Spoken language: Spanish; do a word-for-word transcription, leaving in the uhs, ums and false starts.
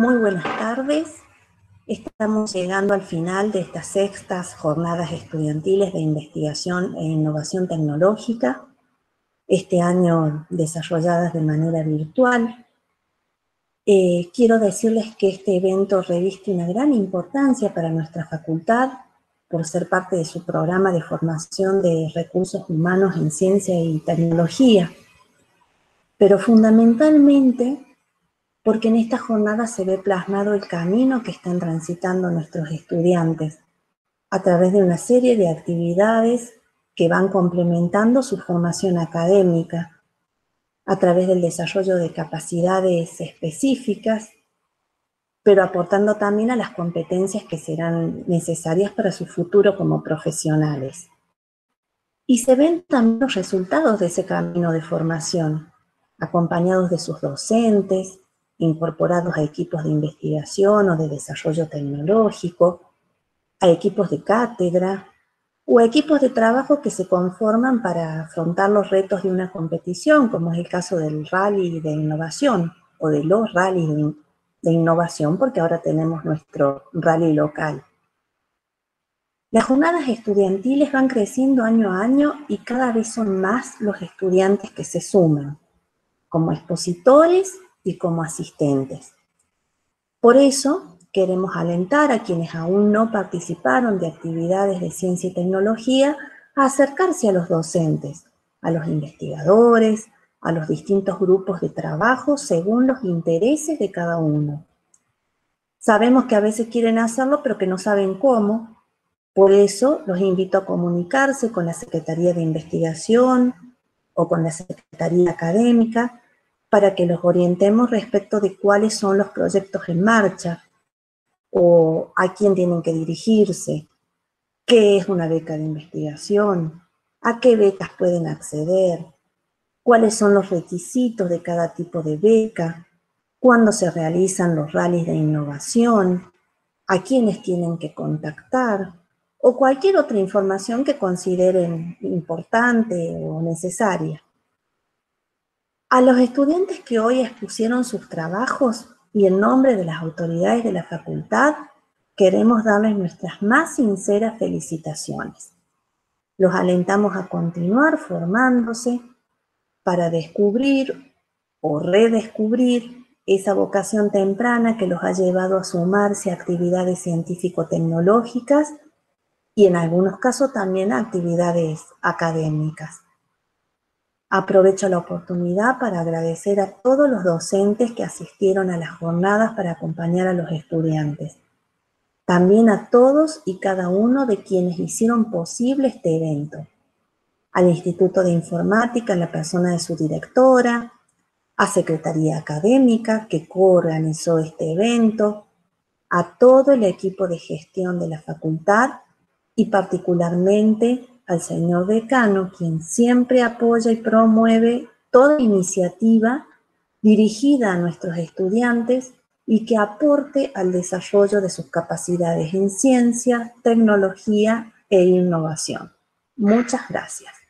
Muy buenas tardes. Estamos llegando al final de estas sextas jornadas estudiantiles de investigación e innovación tecnológica, este año desarrolladas de manera virtual. Eh, quiero decirles que este evento reviste una gran importancia para nuestra facultad por ser parte de su programa de formación de recursos humanos en ciencia y tecnología, pero fundamentalmente porque en esta jornada se ve plasmado el camino que están transitando nuestros estudiantes a través de una serie de actividades que van complementando su formación académica, a través del desarrollo de capacidades específicas, pero aportando también a las competencias que serán necesarias para su futuro como profesionales. Y se ven también los resultados de ese camino de formación, acompañados de sus docentes, incorporados a equipos de investigación o de desarrollo tecnológico, a equipos de cátedra o a equipos de trabajo que se conforman para afrontar los retos de una competición, como es el caso del rally de innovación o de los rallies de, de innovación, porque ahora tenemos nuestro rally local. Las jornadas estudiantiles van creciendo año a año y cada vez son más los estudiantes que se suman, como expositores y como asistentes. Por eso, queremos alentar a quienes aún no participaron de actividades de ciencia y tecnología a acercarse a los docentes, a los investigadores, a los distintos grupos de trabajo según los intereses de cada uno. Sabemos que a veces quieren hacerlo, pero que no saben cómo. Por eso, los invito a comunicarse con la Secretaría de Investigación o con la Secretaría Académica para que los orientemos respecto de cuáles son los proyectos en marcha o a quién tienen que dirigirse, qué es una beca de investigación, a qué becas pueden acceder, cuáles son los requisitos de cada tipo de beca, cuándo se realizan los rallies de innovación, a quiénes tienen que contactar, o cualquier otra información que consideren importante o necesaria. A los estudiantes que hoy expusieron sus trabajos y en nombre de las autoridades de la facultad, queremos darles nuestras más sinceras felicitaciones. Los alentamos a continuar formándose para descubrir o redescubrir esa vocación temprana que los ha llevado a sumarse a actividades científico-tecnológicas y en algunos casos también a actividades académicas. Aprovecho la oportunidad para agradecer a todos los docentes que asistieron a las jornadas para acompañar a los estudiantes. También a todos y cada uno de quienes hicieron posible este evento. Al Instituto de Informática en la persona de su directora, a Secretaría Académica que coorganizó este evento, a todo el equipo de gestión de la facultad y particularmente al señor decano, quien siempre apoya y promueve toda iniciativa dirigida a nuestros estudiantes y que aporte al desarrollo de sus capacidades en ciencia, tecnología e innovación. Muchas gracias.